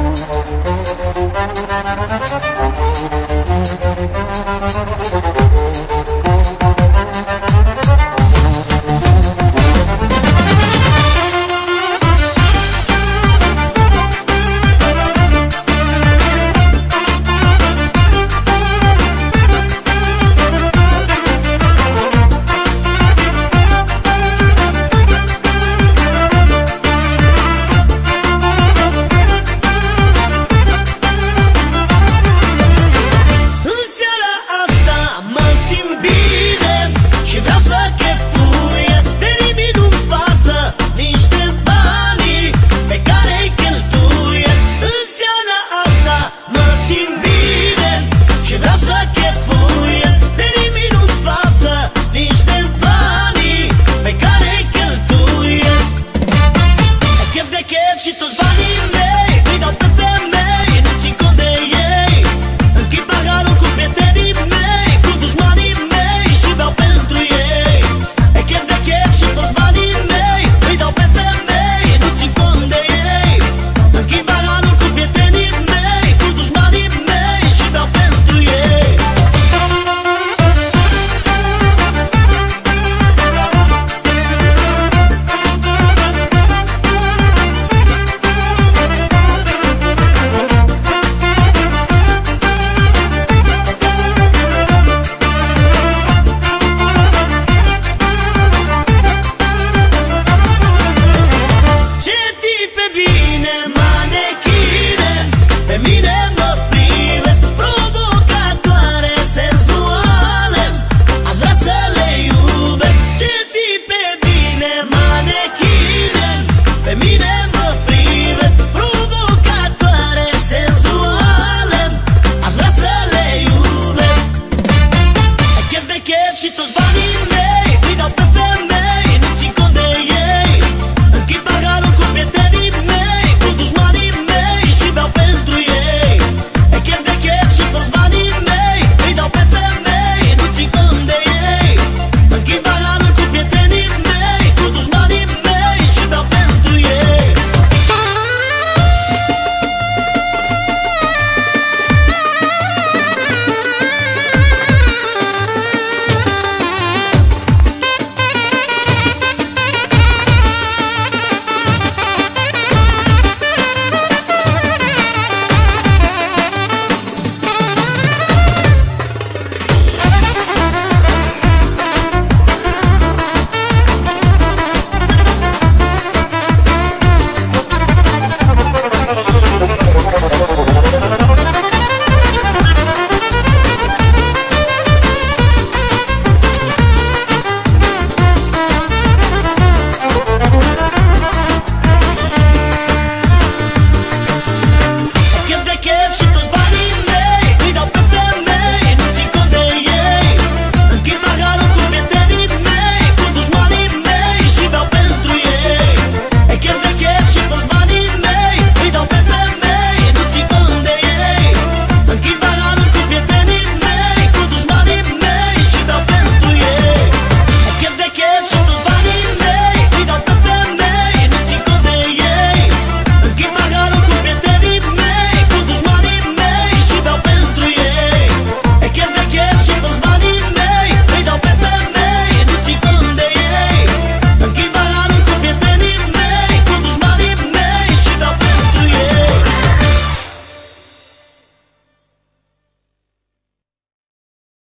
Și toți banii mei îi dau pe femei, nu țin cont de ei. Închid paharul cu prietenii mei, cu dușmanii mei și beau pentru ei. E chef de chef și toți banii mei îi dau pe femei, nu țin cont de ei. Închid paharul cu prietenii mei, cu dușmanii mei și beau pentru ei. Pe mine mă privesc provocatoare, senzuale, aș vrea să le iubesc. Ce tipe bine, manechine. Pe mine mă privesc provocatoare, senzuale, aș vrea să le iubesc. E chef de chef și toți bani